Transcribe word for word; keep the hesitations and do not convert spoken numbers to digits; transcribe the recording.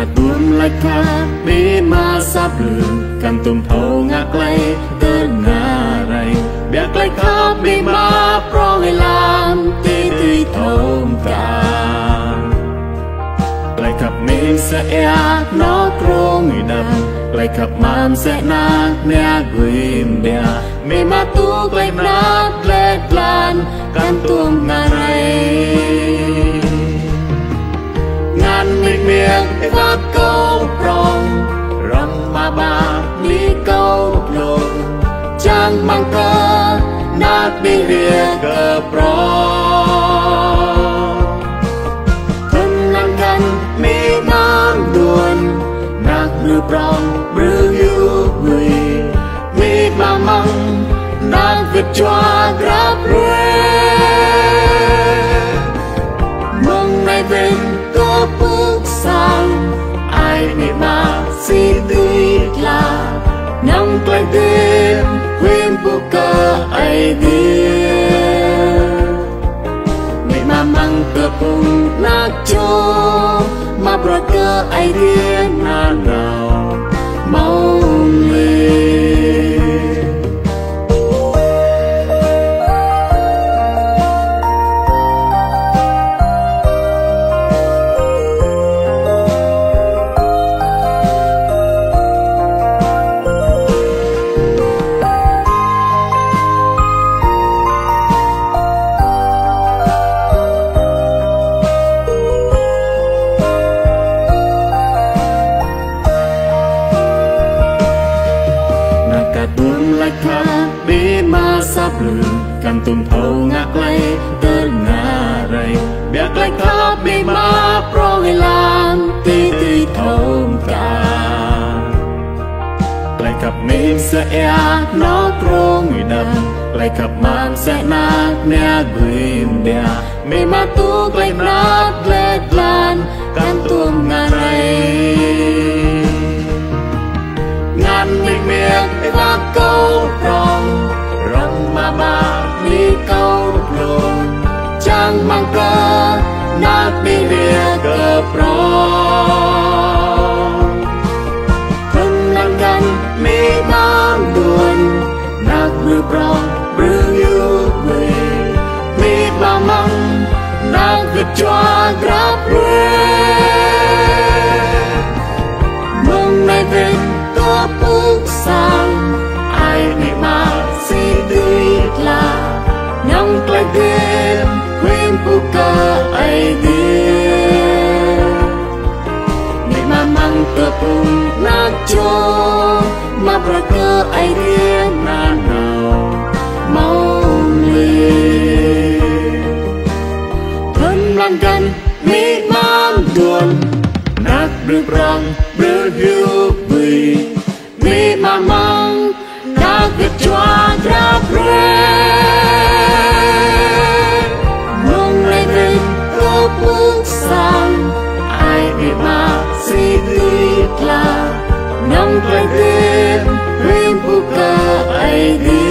cả tuôn lại tha bê ma sắp lường càng tùm thâu ngạc lây tên ngà rầy bẹc lại khá bê ma pro ngày làm tê tê thâu càng lại khắp mình sẽ ea nó krô người đầm lại khắp man sẽ nát nè guim bè mê ma tu lại nát lệ lan càng tuôn ngà rầy mình miệng phát câu prong rong mà ba lý câu lồn trang mang cơ nát đi rìa cờ prong thân lăng căn mi mang đuôn nát lư prong bư yu người mi mà măng nát vượt choa grab ruê mong này bên có bước sang ai nề mà xin tươi là nắng quay đêm quên bố cơ ai điên nề mà mang cơ bùng nát cho mà bờ cơ ai điên na nào mau lên tuôn lại tha bê ma sắp lường càng tùm thâu ngạc lây tên ngà rầy bẹc lại khá bê ma pro ngày làm tê tê thâu càng lại khắp mình sẽ ea nó krô người đầm lại khắp man sẽ nát nè guim bè mê ma tu lại nát lệ lan càng tuôn ngà rầy ngàn mình miệng phát câu prong rong mà ba lý câu lồn trang mang cơ nát đi rìa cờ prong thân lăng căn mi mang đuôn nát lư prong bư yu người mi mà măng nát vượt choa grab ruê mong này về có bước sang ai nề mà xin tươi là nắng quay đêm quên bố cơ ai điên nề mà mang cơ bùng nát cho mà bờ cơ ai điên na nào mau lên thân lăng căn mi mang đuôn nát bư prong bư hiu bì mi mà mong đã vượt choa grab ruê mong lại bên có bước sang ai để mà xin tươi là nắng quay đêm quên bố cơ ai đi